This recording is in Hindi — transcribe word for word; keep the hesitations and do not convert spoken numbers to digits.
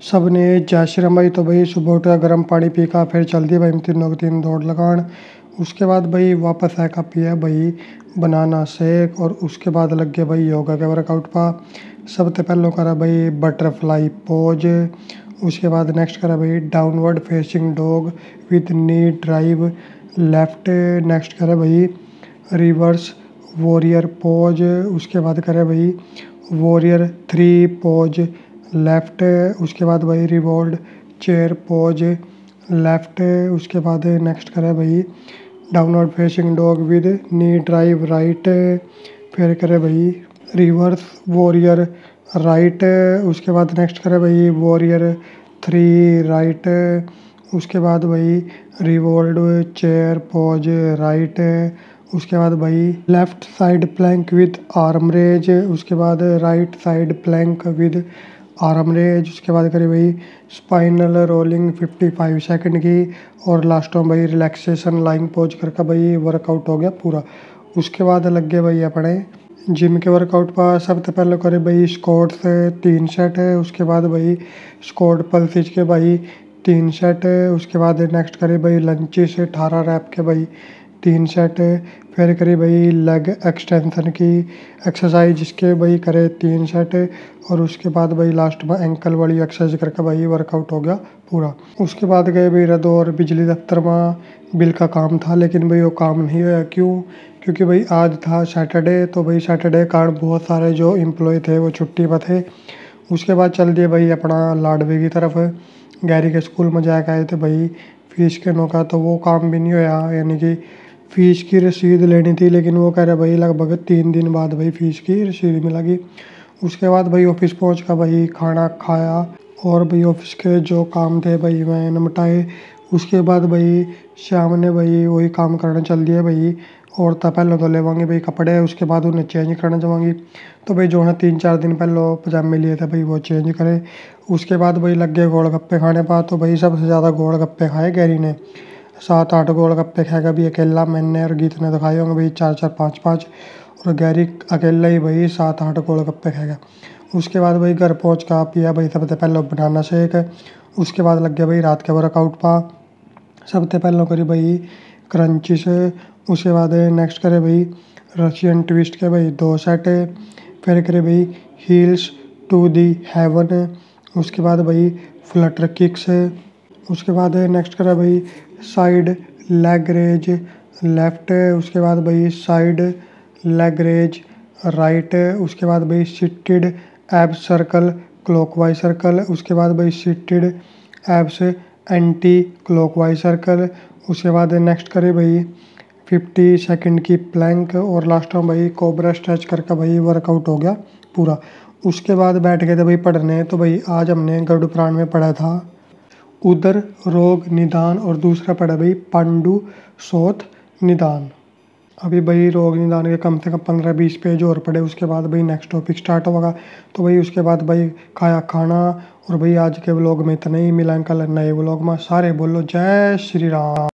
सब ने जय श्री राम भाई। तो भाई सुबह उठ कर गर्म पानी पी का फिर चल दी भाई तीनों की तीन दौड़ लगान। उसके बाद भाई वापस आया पिया भाई बनाना शेक और उसके बाद लग गया भाई योगा के वर्कआउट पा। सबसे पहले करा भाई बटरफ्लाई पोज। उसके बाद नेक्स्ट करा भाई downward facing dog with knee drive left. Next करा भाई रिवर्स वॉरियर पोज। उसके बाद करे भाई वॉरियर थ्री पोज लेफ्ट। उसके बाद भाई रिवॉल्ड चेयर पोज लेफ्ट। उसके बाद नेक्स्ट करे भाई downward facing dog with knee drive right. फिर करे भाई रिवर्स वॉरियर राइट। उसके बाद नेक्स्ट करे भाई वॉरियर थ्री राइट। उसके बाद भाई रिवॉल्ड चेयर पोज राइट। उसके बाद भाई left side plank with arm raise. उसके बाद right side plank with arm raise. उसके बाद करी भाई स्पाइनल रोलिंग पचपन सेकंड की और लास्ट में भाई रिलैक्सेशन लाइंग पोज करके भाई वर्कआउट हो गया पूरा। उसके बाद लग गए भाई अपने जिम के वर्कआउट पर। सबसे पहले करे भाई स्क्वाट से तीन सेट है। उसके बाद भाई स्क्वाट पल्सिज के भाई तीन सेट है। उसके बाद नेक्स्ट करे भाई लंची से अठारह रैप के भाई तीन सेट है। फिर करी भाई लेग एक्सटेंशन की एक्सरसाइज जिसके भाई करे तीन सेट है। और उसके बाद भाई लास्ट में एंकल वाली एक्सरसाइज करके भाई वर्कआउट हो गया पूरा। उसके बाद गए भाई रदो और बिजली दफ्तर में बिल का काम था लेकिन भाई वो काम नहीं हुआ। क्यों? क्योंकि भाई आज था सैटरडे। तो भाई सैटरडे कारण बहुत सारे जो एम्प्लॉय थे वो छुट्टी पर थे। उसके बाद चल दिए भाई अपना लाडवे की तरफ। गैरी के स्कूल में जाकर आए थे भाई फीस के नौका। तो वो काम भी नहीं हुआ, यानी कि फ़ीस की रसीद लेनी थी लेकिन वो कह रहे भाई लगभग तीन दिन बाद भाई फ़ीस की रसीद मिलेगी। उसके बाद भाई ऑफिस पहुंच कर भाई खाना खाया और भाई ऑफिस के जो काम थे भाई मैं निपटाए। उसके बाद भाई शाम ने भाई वही काम करने चल दिए भाई। और तब पहले तो लेवांगे भाई कपड़े, उसके बाद उन्हें चेंज करने जावांगी। तो भाई जो है तीन चार दिन पहले पजामे लिए थे भाई वो चेंज करे। उसके बाद भाई लग गए गोलगप्पे खाने पा। तो भाई सबसे ज़्यादा गोलगप्पे खाए गैरी ने, सात आठ गोलगप्पे खाएगा भी अकेला। मैंने और गीत ने तो खाए होंगे भाई चार चार पाँच पाँच। और गैरी अकेला ही भाई सात आठ गोलगप्पे खाएगा। उसके बाद भाई घर पहुंच का पिया भाई सबसे पहले बनाना शेक। उसके बाद लग गया भाई रात के वर्कआउट पा। सबसे पहले करी भाई क्रंची से। उसके बाद नेक्स्ट करे भाई रशियन ट्विस्ट के भाई दो सेट। फिर करे भाई हील्स टू दी हेवन। उसके बाद भाई फ्लटर किक्स। उसके बाद नेक्स्ट करा भाई साइड लेग रेज लेफ्ट। उसके बाद भाई साइड लेग रेज राइट। उसके बाद भाई seated abs circle clockwise circle. उसके बाद भाई seated abs anti clockwise circle. उसके बाद नेक्स्ट करे भाई पचास सेकंड की प्लैंक और लास्ट में भाई कोबरा स्ट्रेच करके भाई वर्कआउट हो गया पूरा। उसके बाद बैठ गए थे भाई पढ़ने। तो भाई आज हमने गरुड़ पुराण में पढ़ा था उदर रोग निदान और दूसरा पढ़ा भाई पांडु सोथ निदान। अभी भाई रोग निदान के कम से कम पंद्रह बीस पेज और पढ़े। उसके बाद भाई नेक्स्ट टॉपिक स्टार्ट होगा। तो भाई उसके बाद भाई खाया खाना। और भाई आज के व्लॉग में इतना ही, मिला कल नए व्लॉग में। सारे बोलो जय श्री राम।